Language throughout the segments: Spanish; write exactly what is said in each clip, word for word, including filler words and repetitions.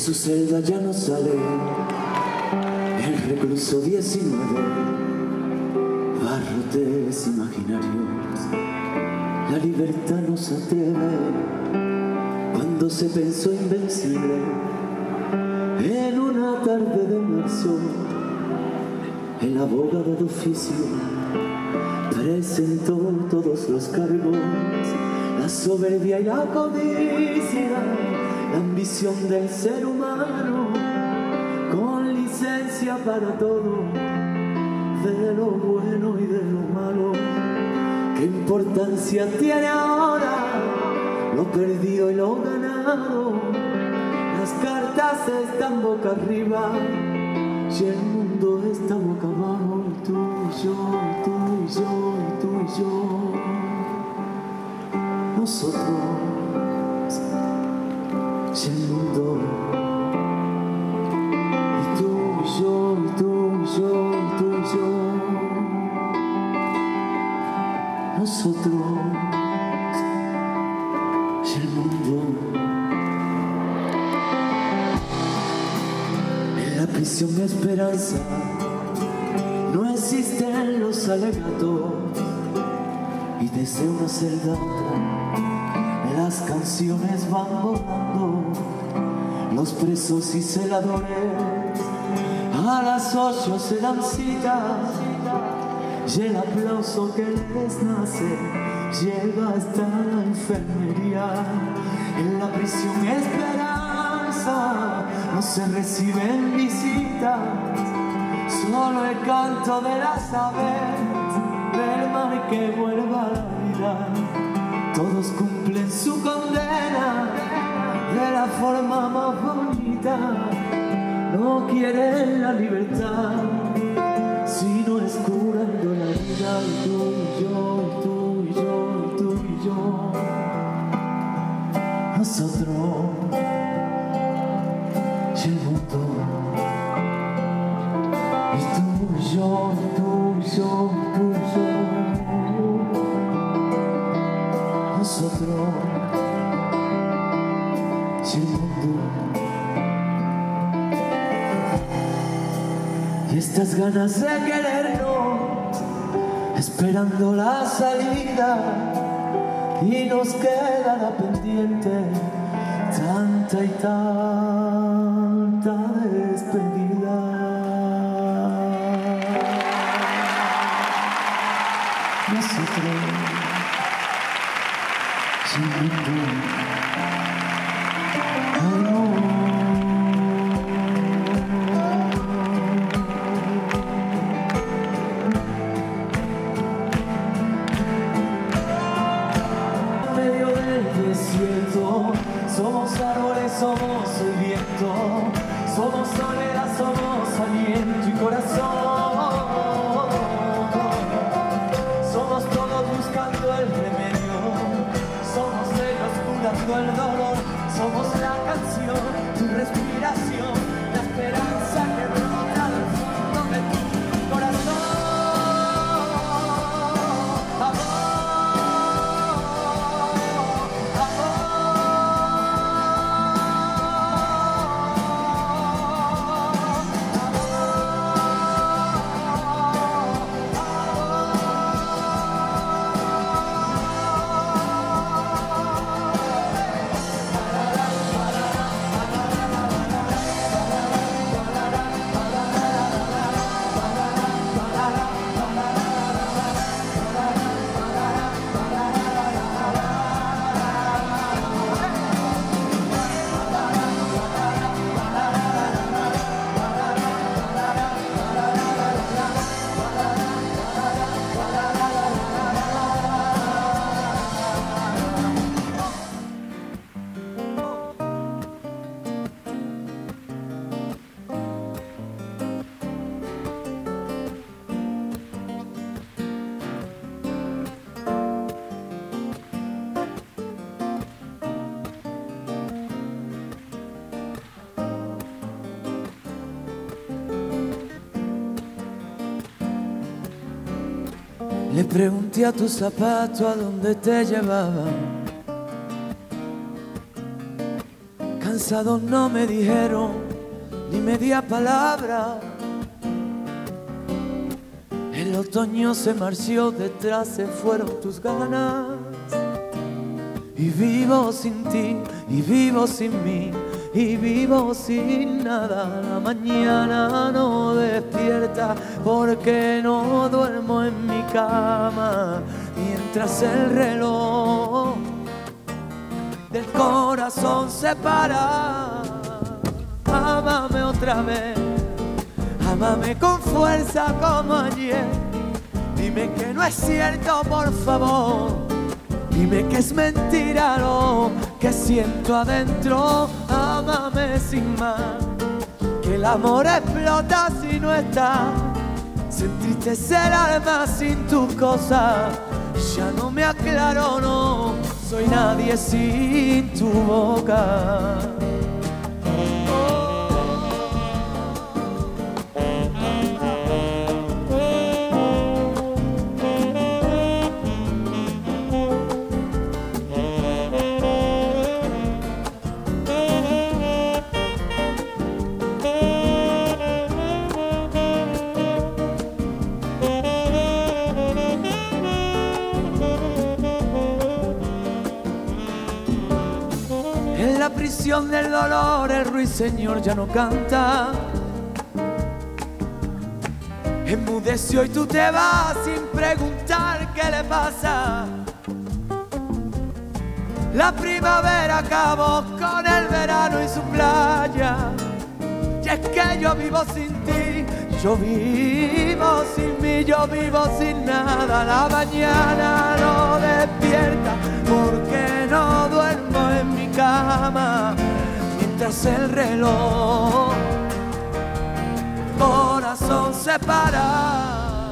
su celda ya no sale el recluso diecinueve, barrotes imaginarios, la libertad no se atreve. Cuando se pensó invencible, en una tarde de marzo, el abogado de oficio presentó todos los cargos, la soberbia y la codicia, la ambición del ser humano, con licencia para todo, de lo bueno y de lo malo. ¿Qué importancia tiene ahora lo perdido y lo ganado? Las cartas están boca arriba y el mundo está boca abajo. Tú y yo, tú y yo, tú y yo, nosotros y el mundo. Y tú y yo, y tú y yo, y tú y yo, nosotros y el mundo. En la prisión de esperanza no existen los alegatos, y desde una celda a otra las canciones van volando. Los presos y celadores a las ocho se dan citas, y el aplauso que les nace llega hasta la enfermería. En la prisión esperanza no se reciben visitas, solo el canto de las aves del mar que vuelva a la vida. Todos cumplen su condena de la forma más bonita. No quieren la libertad, sino es curando la vida. Y tú y yo, y tú y yo, y tú y yo, nosotros y el mundo. Y tú y yo, y tú y yo, y tú y yo, nosotros y el mundo. Y estas ganas de querernos, esperando la salida, y nos queda la pendiente tanta y tanta despedida. Nosotros y el mundo. Somos árboles, somos el viento, somos soledad, somos aliento y corazón. Somos todos buscando el remedio, somos ellos curando el dolor, somos la canción, tu respiración, la esperanza que brota del fondo de tu corazón. Le pregunté a tu zapato a dónde te llevaban, Cansado no me dijeron ni media palabra. El otoño se marció, detrás se fueron tus ganas. Y vivo sin ti, y vivo sin mí, y vivo sin nada. La mañana no despierta porque no duermo en mi cama. Mientras el reloj del corazón se para. Ámame otra vez, ámame con fuerza como ayer. Dime que no es cierto, por favor. Dime que es mentira lo que siento adentro. Ámame sin más, que el amor explota si no está. Se entristece el alma sin tus cosas. Ya no me aclaro, no soy nadie sin tu boca. En la prisión del dolor el ruiseñor ya no canta. Enmudeció y tú te vas sin preguntar qué le pasa. La primavera acabó con el verano y su playa. Y es que yo vivo sin ti, yo vivo sin mí, yo vivo sin nada. La mañana no despierta porque no duermo en mi cama. Mientras el reloj corazón se para.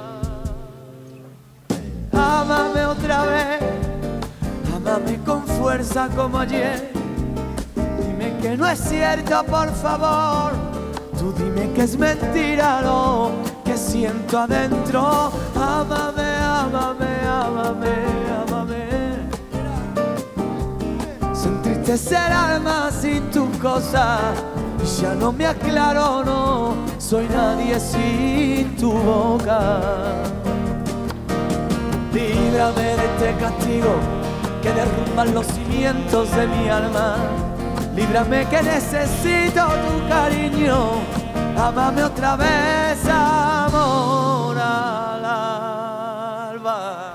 Ámame otra vez, ámame con fuerza como ayer. Dime que no es cierto, por favor. Tú dime que es mentira lo que siento adentro. Ámame, ámame, ámame, ámame. Se entristece el alma sin tus cosas. Ya no me aclaro, no soy nadie sin tu boca. Líbrame de este castigo que derrumban los cimientos de mi alma. Líbrame que necesito tu cariño. Ámame otra vez, amor al alba.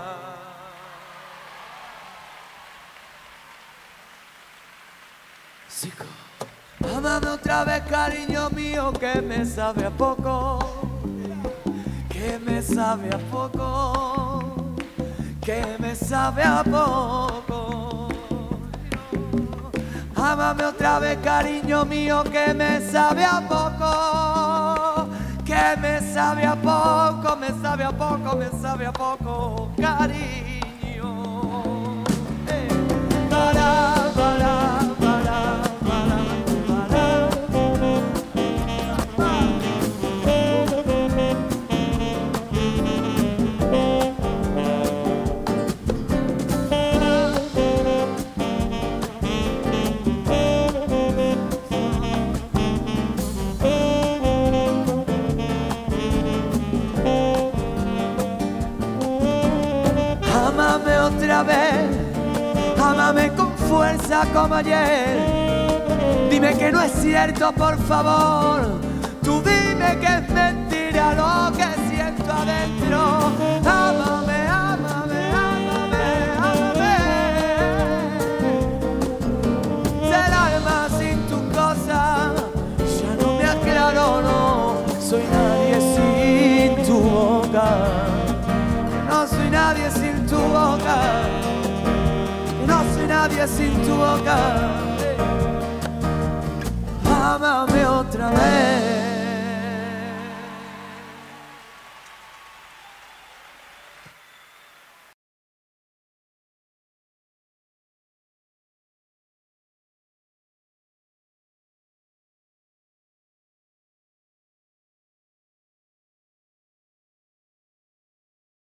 Sigo. Ámame otra vez, cariño mío, que me sabe a poco. Que me sabe a poco. Que me sabe a poco. Ámame otra vez, cariño mío, que me sabe a poco. Que me sabe a poco, me sabe a poco, me sabe a poco, cariño. Eh. Para, para, para, para, para. Ámame otra vez, ámame con fuerza como ayer. Dime que no es cierto, por favor. Tú dime que es mentira lo que siento adentro. Ámame, ámame, ámame, ámame. Ser el alma sin tu cosa. Ya no me aclaro, no soy nadie sin tu boca. No soy nadie sin tu boca. No soy nadie sin tu boca. Ámame otra vez.